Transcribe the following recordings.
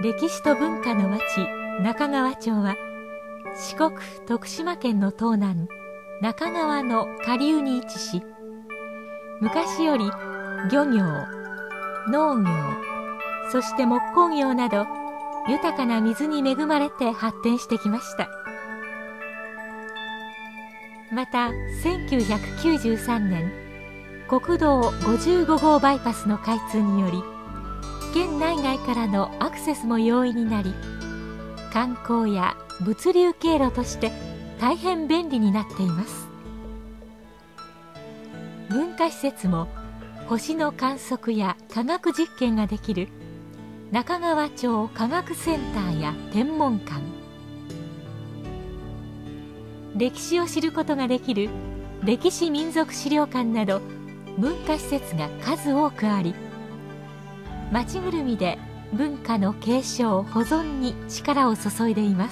歴史と文化の町中川町は四国徳島県の東南中川の下流に位置し、昔より漁業、農業、そして木工業など豊かな水に恵まれて発展してきました。また1993年国道55号バイパスの開通により県内外からのアクセスも容易になり、観光や物流経路として大変便利になっています。文化施設も星の観測や科学実験ができる中川町科学センターや天文館、歴史を知ることができる歴史民俗資料館など文化施設が数多くあり、町ぐるみで文化の継承保存に力を注いでいます。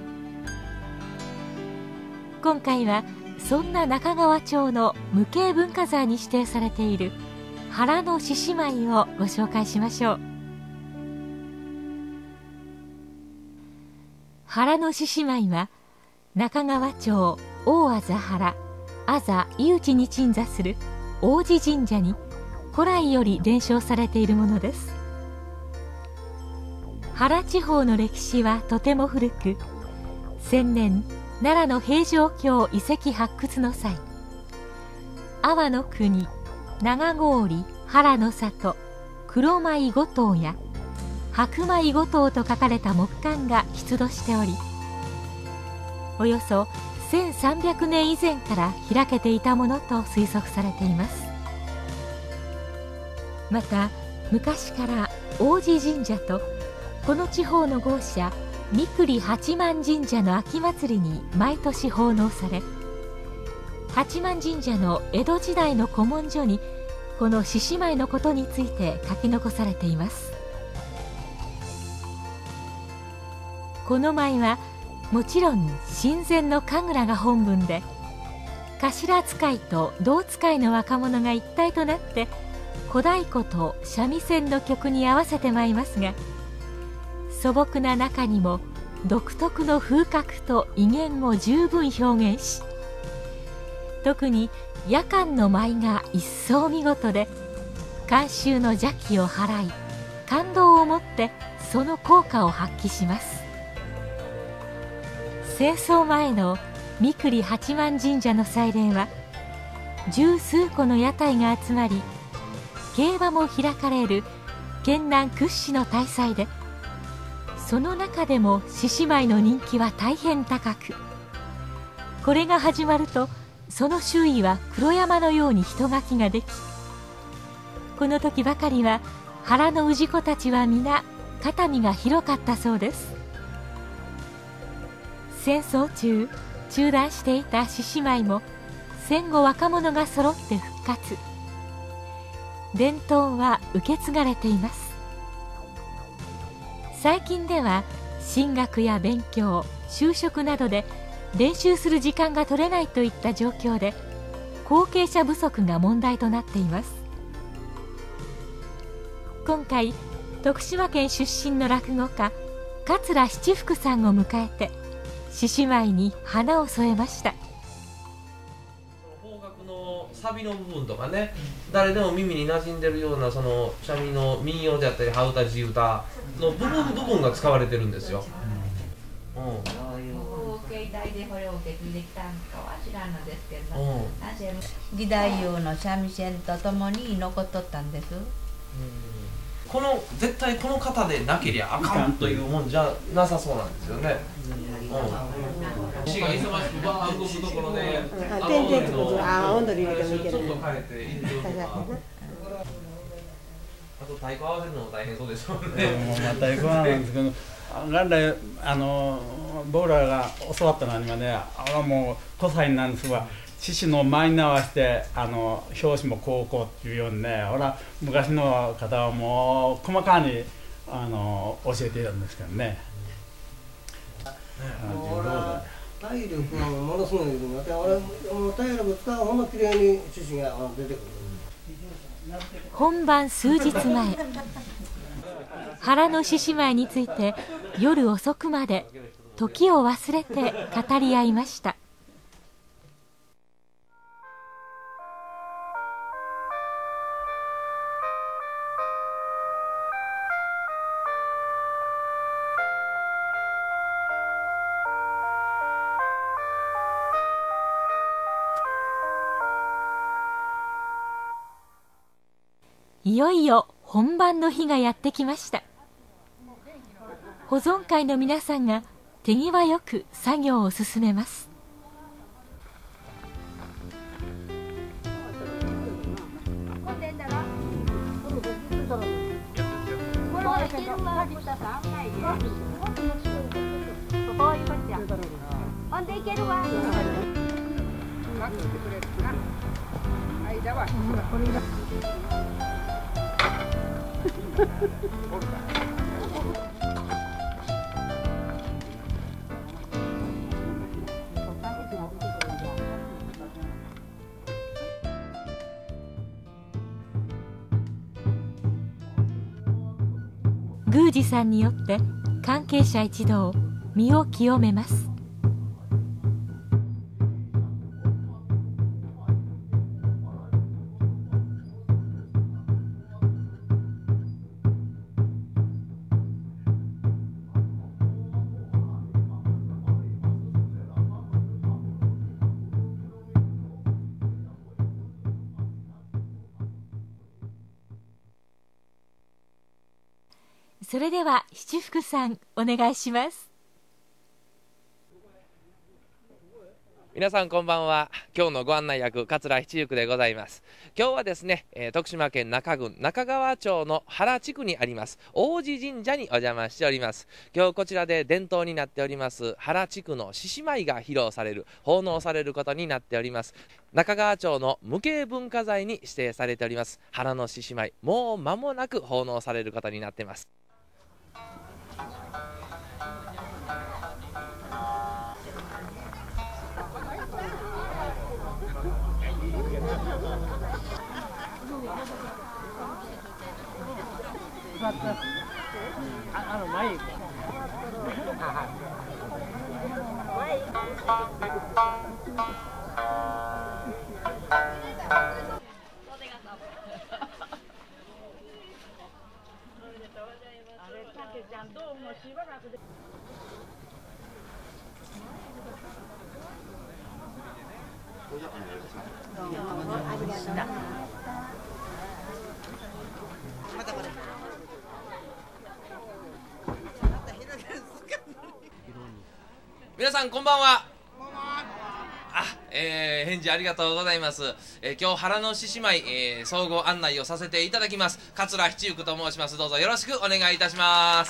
今回はそんな中川町の無形文化財に指定されている原の獅子舞をご紹介しましょう。原の獅子舞は中川町大字原字井内に鎮座する王子神社に古来より伝承されているものです。原地方の歴史はとても古く、先年奈良の平城京遺跡発掘の際、阿波の国長郡原の里黒舞五島や白舞五島と書かれた木簡が出土しており、およそ1300年以前から開けていたものと推測されています。また昔から王子神社とこの地方の豪社三栗八幡神社の秋祭りに毎年奉納され、八幡神社の江戸時代の古文書にこの獅子舞のことについて書き残されています。この舞はもちろん神前の神楽が本分で、頭使いと胴使いの若者が一体となって小太鼓と三味線の曲に合わせて舞いますが、素朴な中にも独特の風格と威厳を十分表現し、特に夜間の舞が一層見事で、観衆の邪気を払い感動をもってその効果を発揮します。戦争前の三栗八幡神社の祭礼は十数個の屋台が集まり、競馬も開かれる県南屈指の大祭で、その中でも獅子舞の人気は大変高く、これが始まるとその周囲は黒山のように人垣ができ、この時ばかりは原の氏子たちは皆肩身が広かったそうです。戦争中中断していた獅子舞も戦後若者が揃って復活、伝統は受け継がれています。最近では進学や勉強、就職などで練習する時間が取れないといった状況で後継者不足が問題となっています。今回徳島県出身の落語家桂七福さんを迎えて獅子舞に花を添えました。 方角のサビの部分とかね、誰でも耳に馴染んでるようなその三味の民謡であったり羽歌地歌の部分が使われてるんですよ。どういう形態でこれを受け継いできたのかは知らんのですけど、時代用の三味線とともに残っとったんです。 この絶対この方でなけりゃあかんというもんじゃなさそうなんですよね。死が忙しくバー動くところで温度入れてもいけない。 ちょっと変えているとか。あと太鼓合わせるのも大変そうでしょうね。 太鼓なんですけど、元来僕らが教わったのはね、もう5歳なんですが、獅子の舞に合わせて表紙もこうっていうようにね、昔の方はもう細かに教えていたんですけどね。 体力がものすごいけど、体力使うほんのきれいに獅子が出てくる。 本番数日前腹の獅子舞について夜遅くまで時を忘れて語り合いました。いよいよ本番の日がやってきました。保存会の皆さんが手際よく作業を進めます。宮司さんによって関係者一同身を清めます。それでは七福さんお願いします。 皆さんこんばんは。今日のご案内役桂七福でございます。今日はですね、徳島県中郡中川町の原地区にあります王子神社にお邪魔しております。今日こちらで伝統になっております原地区の獅子舞が披露される奉納されることになっております。中川町の無形文化財に指定されております原の獅子舞、もう間もなく奉納されることになっています。皆さんこんばんは。返事ありがとうございます。今日原の獅子舞、総合案内をさせていただきます桂七福と申します。どうぞよろしくお願いいたします。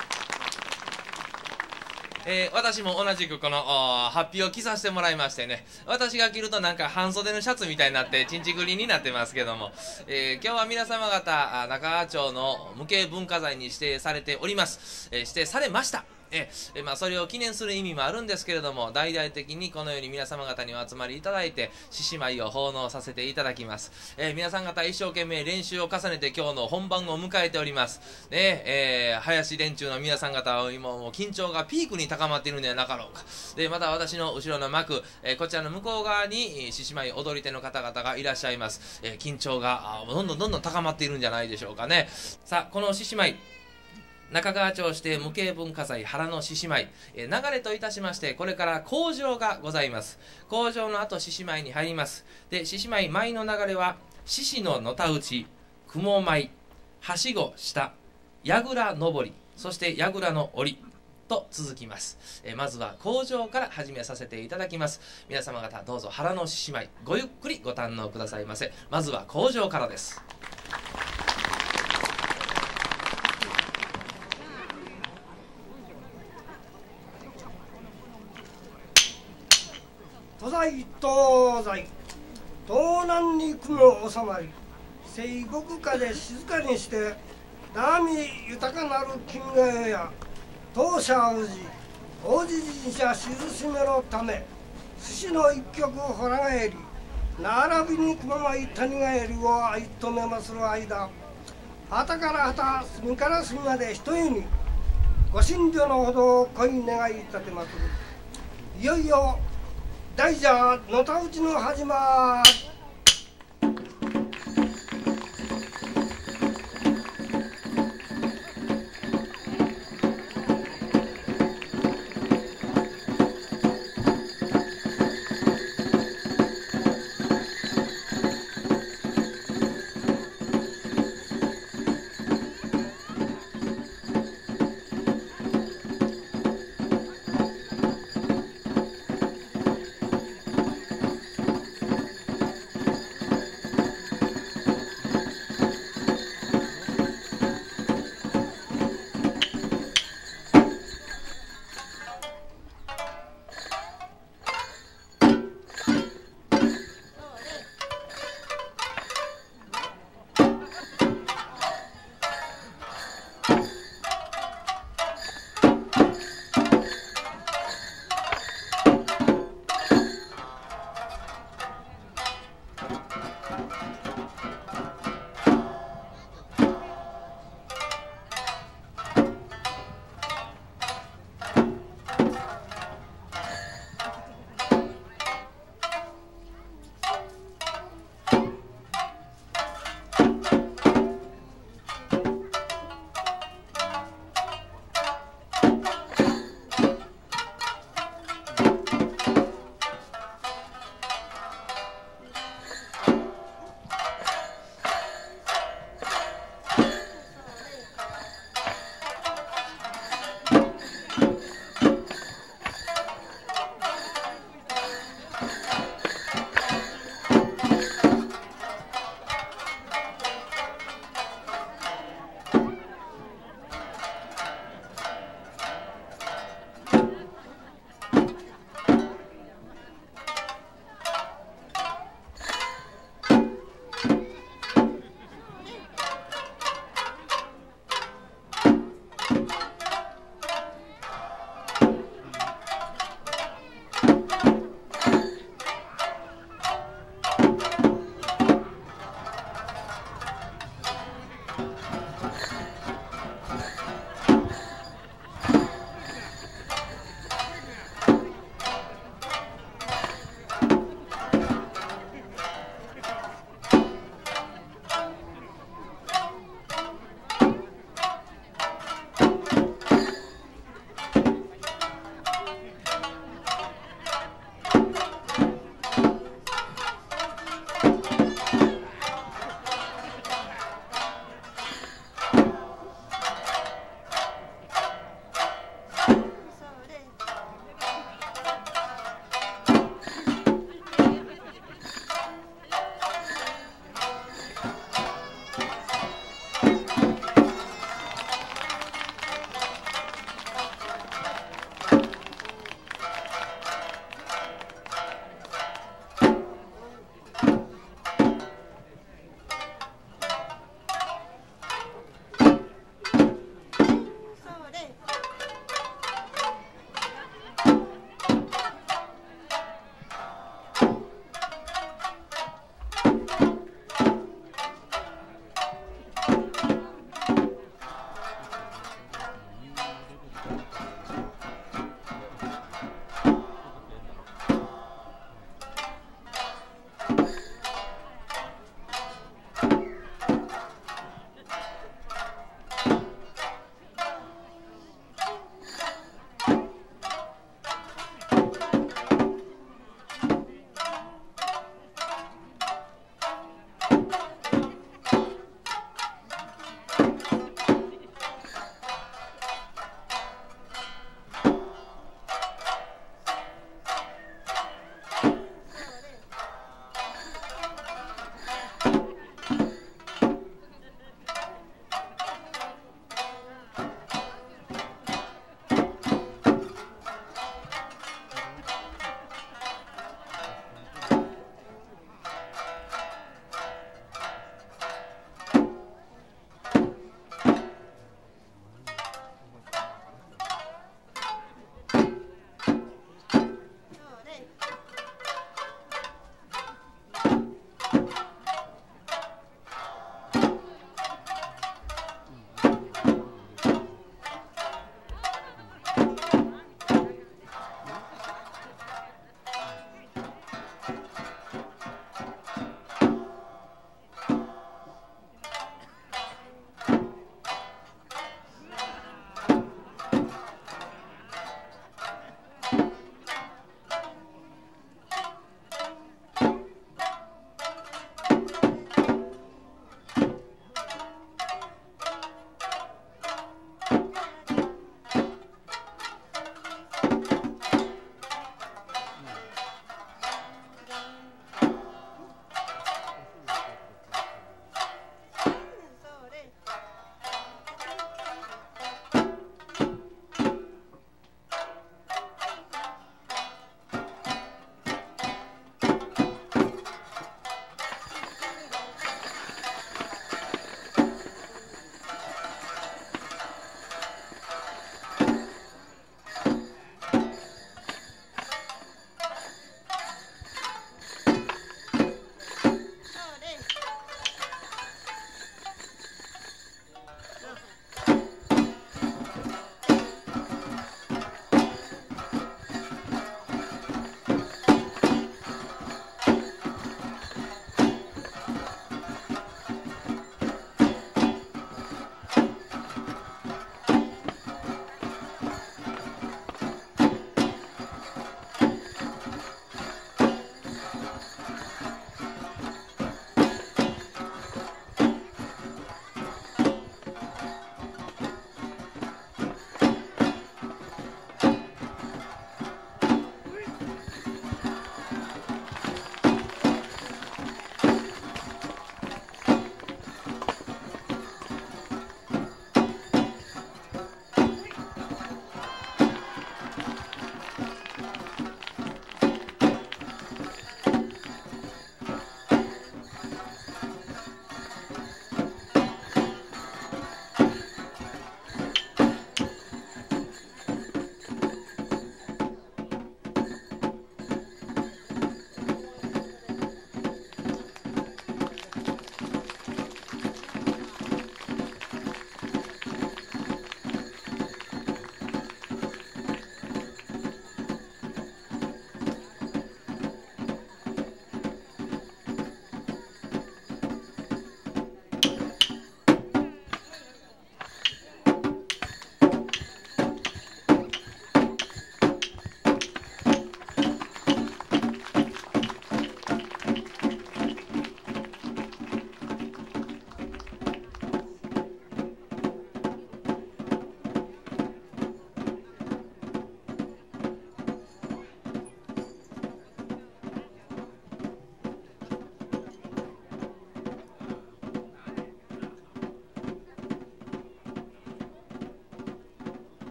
私も同じくこのハッピーを着させてもらいましてね、私が着るとなんか半袖のシャツみたいになってちんちくりになってますけども、今日は皆様方中川町の無形文化財に指定されております。指定されました。それを記念する意味もあるんですけれども、大々的にこのように皆様方にお集まりいただいて獅子舞を奉納させていただきます。皆さん方一生懸命練習を重ねて今日の本番を迎えております。林連中の皆さん方は今もう緊張がピークに高まっているのではなかろうか。でまた私の後ろの幕、こちらの向こう側に獅子舞踊り手の方々がいらっしゃいます。緊張がどんどん高まっているんじゃないでしょうかね。さあこの獅子舞、中川町指定無形文化財原の獅子舞、流れといたしましてこれから口上がございます。口上の後獅子舞に入ります。で獅子舞舞の流れは獅子ののたうち、雲舞、はしご下、やぐら上り、そしてやぐらの下りと続きます。まずは口上から始めさせていただきます。皆様方どうぞ原の獅子舞ごゆっくりご堪能くださいませ。まずは口上からです。 東西東西東南に雲収まり、西国下で静かにして波豊かなる金河屋や当社王子神社静めのため獅子の一曲ほら返り並びに熊舞谷帰りを相止めまする間、 旗から旗、隅から隅まで一重にご神女のほどを恋願い立てまつる。いよいよ大蛇のたうちの始まり。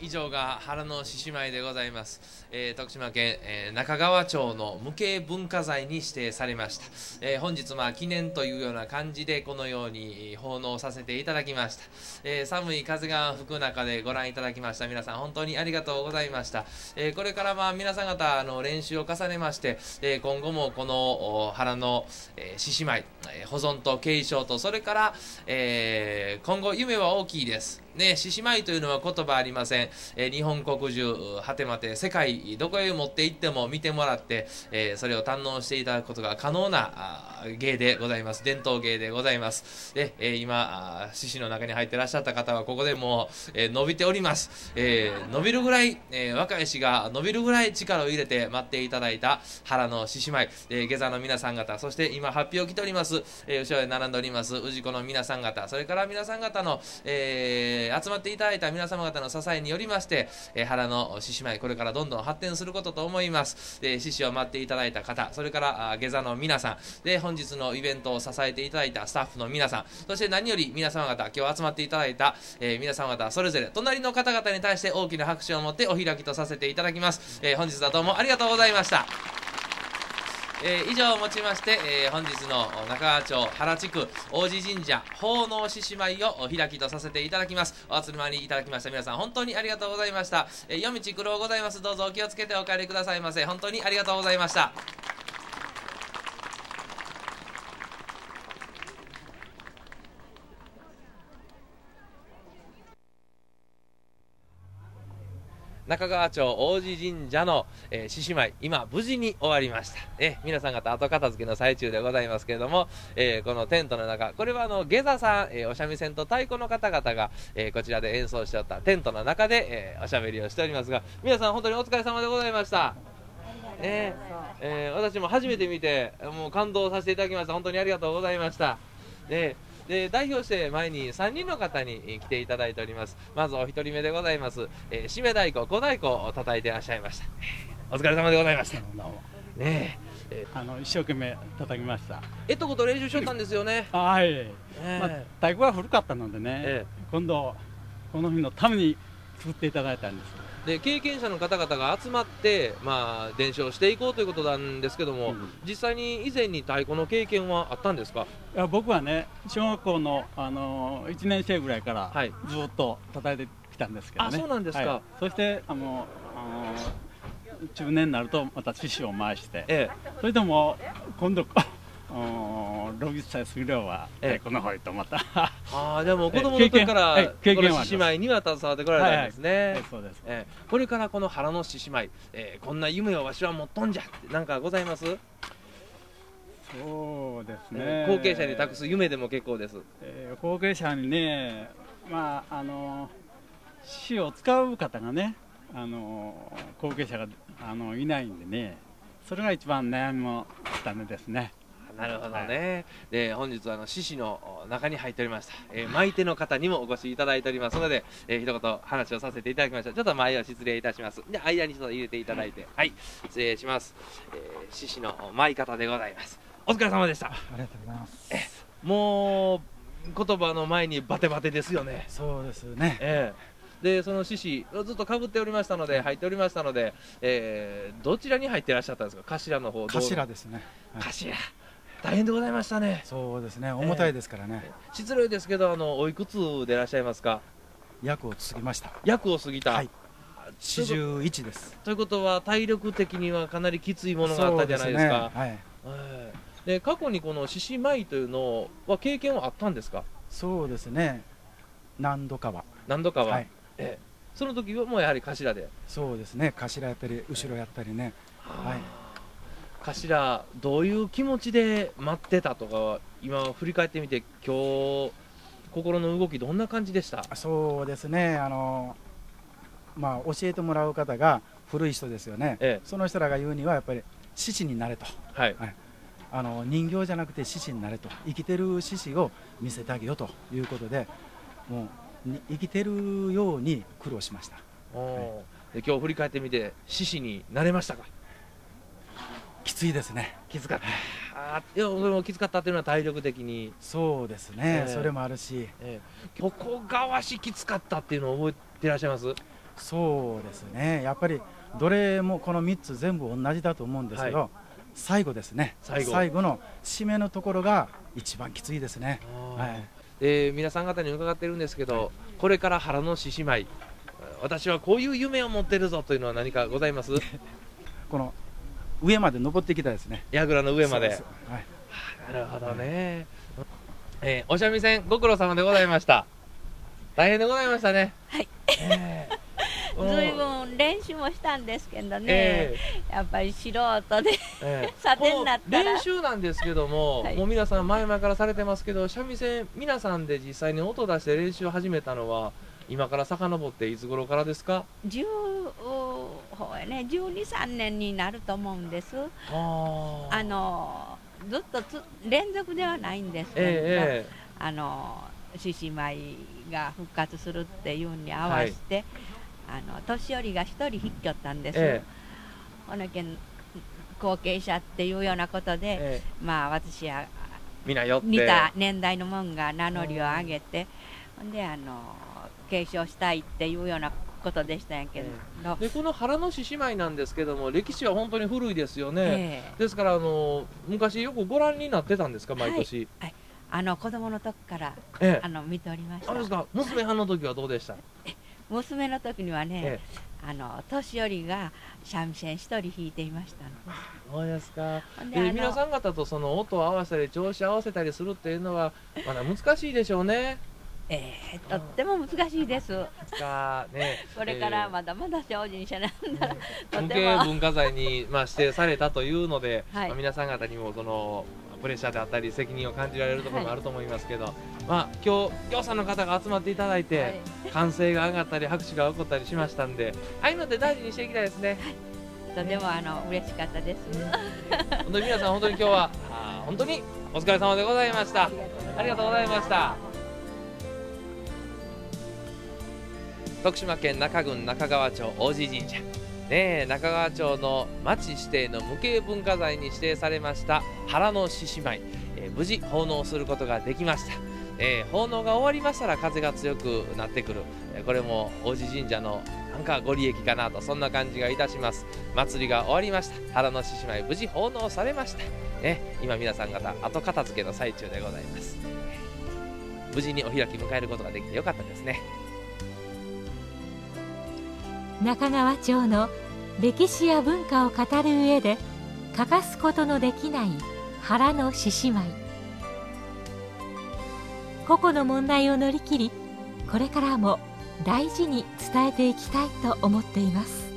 以上が原の獅子舞でございます。徳島県、中川町の無形文化財に指定されました。本日記念というような感じでこのように奉納させていただきました。寒い風が吹く中でご覧いただきました皆さん本当にありがとうございました。これから皆さん方練習を重ねまして、今後もこの原の獅子舞保存と継承とそれから、今後夢は大きいですね。獅子舞というのは言葉ありません。日本国中果てまて世界どこへ持って行っても見てもらって、それを堪能していただくことが可能な芸でございます。伝統芸でございます。で、今獅子の中に入っていらっしゃった方はここでもう、伸びております。伸びるぐらい、若い獅が伸びるぐらい力を入れて待っていただいた原の獅子舞、下座の皆さん方、そして今発表来ております、後ろで並んでおります氏子の皆さん方、それから皆さん方の、集まっていただいた皆様方の支えによりまして、原の獅子舞これからどんどん発展することと思います。獅子を待っていただいた方、それから下座の皆さんで本日のイベントを支えていただいたスタッフの皆さん、そして何より皆様方今日集まっていただいた、皆様方それぞれ隣の方々に対して大きな拍手を持ってお開きとさせていただきます。本日はどうもありがとうございました。以上をもちまして、本日の中川町原地区王子神社奉納獅子舞をお開きとさせていただきます。お集まりいただきました皆さん本当にありがとうございました。夜道苦労ございます。どうぞお気をつけてお帰りくださいませ。本当にありがとうございました。中川町王子神社の獅子舞今無事に終わりました。皆さん方後片付けの最中でございますけれども、このテントの中、これは下座さん、お三味線と太鼓の方々が、こちらで演奏しておったテントの中で、おしゃべりをしておりますが、皆さん本当にお疲れ様でございました。私も初めて見てもう感動させていただきました。本当にありがとうございました。で代表して前に3人の方に来ていただいております。まずお一人目でございます、締め太鼓小太鼓を叩いていらっしゃいました。お疲れ様でございました。 一生懸命叩きました。 こと練習しとったんですよね。 はい、太鼓は古かったのでね、今度この日のために作っていただいたんです。 で経験者の方々が集まって、伝承していこうということなんですけども、実際に以前に太鼓の経験はあったんですか？ いや僕はね小学校の、1年生ぐらいからずっと叩いてきたんですけどね。 そうなんですか。 そして中年になるとまた獅子を回して、それでも今度60歳過ぎればこの方へとまたでも子供の時からこの獅子舞には携わってこられたんですね。 そうです。 これからこの原の獅子舞、こんな夢をわしは持っとんじゃって何かございます？ そうですね、 後継者に託す夢でも結構です。 後継者にね、獅子を使う方がね、後継者がいないんでね、それが一番悩みも種ですね。 なるほどね。で本日は獅子の中に入っておりました、舞手の方にもお越しいただいておりますので、一言話をさせていただきました。ちょっと前を失礼いたします。で間にちょっと入れていただいて、はい失礼します。獅子の舞方でございます。お疲れ様でした。 ありがとうございます。 もう言葉の前にバテバテですよね。 そうですね。 でその獅子ずっとかぶっておりましたので入っておりましたので、どちらに入っていらっしゃったんですか？頭の方。 頭ですね。 頭大変でございましたね。 そうですね、重たいですからね。 失礼ですけどおいくつでいらっしゃいますか？ 役を過ぎました。 役を過ぎた。 はい。41です。 ということは体力的にはかなりきついものがあったじゃないですか。 はい。 で過去にこの獅子舞というのは経験はあったんですか？ そうですね。何度かは。 はい。その時はもうやはり頭で。 そうですね。頭やったり後ろやったりね。はい。 頭どういう気持ちで待ってたとか今振り返ってみて今日心の動きどんな感じでした？ そうですね。教えてもらう方が古い人ですよね。その人らが言うにはやっぱり獅子になれと。はい。人形じゃなくて獅子になれと、生きてる獅子を見せてあげようということで、もう生きてるように苦労しました。 で今日振り返ってみて獅子になれましたか？ きついですね。 きつかった。いやでもきつかったというのは体力的に。 そうですね、それもあるし、 ここがわしきつかったっていうのを覚えていらっしゃいます？ そうですね、やっぱりどれもこの3つ全部同じだと思うんですけど、はい、最後ですね、最後の締めのところが一番きついですね。はい、 皆さん方に伺ってるんですけど、はい、これから原の獅子舞、私はこういう夢を持ってるぞというのは何かございますこの上まで登ってきたですね、 櫓の上まで。はい、なるほどね。お三味線ご苦労様でございました。大変でございましたね。 はい、ずいぶん練習もしたんですけどね、やっぱり素人で、査定になったら練習なんですけども、はい、もう皆さん前々からされてますけど、三味線皆さんで実際に音を出して練習を始めたのは今から遡っていつ頃からですか？12、13年になると思うんです。ずっと連続ではないんですけど、獅子舞が復活するっていうに合わせて、はい、年寄りが1人引き寄ったんです。ほなけん後継者っていうようなことで、まあ私は似た年代の者が名乗りを上げて、ほんで継承したいっていうようなことでしたんやけど、 でこの原の獅子舞なんですけども、歴史は本当に古いですよね。ですから昔よくご覧になってたんですか、毎年。 はいはい、子供の時から、見ておりました。 そうですか。娘はんの時はどうでした？ 娘の時にはね、年寄りが三味線一人弾いていましたの。 そうですか。皆さん方とその音を合わせたり調子を合わせたりするっていうのはまだ難しいでしょうね。 とっても難しいです。これからまだまだ精進者なんだ。 無形文化財に指定されたというので、皆さん方にもそのプレッシャーであったり責任を感じられるところもあると思いますけど、今日ぎょうさんの方が集まっていただいて、歓声が上がったり拍手が起こったりしましたんで、ああいうので大事にしていきたいですね。 とても嬉しかったです。 本当に皆さん本当に今日は本当にお疲れ様でございました。ありがとうございました。徳島県中郡中川町王子神社、中川町の町指定の無形文化財に指定されました原の獅子舞、無事奉納することができました。奉納が終わりましたら風が強くなってくる、これも王子神社のなんかご利益かなと、そんな感じがいたします。祭りが終わりました。原の獅子舞無事奉納されました。今皆さん方後片付けの最中でございます。無事にお開き迎えることができてよかったですね。 中川町の歴史や文化を語る上で欠かすことのできない原の獅子舞。個々の問題を乗り切り、これからも大事に伝えていきたいと思っています。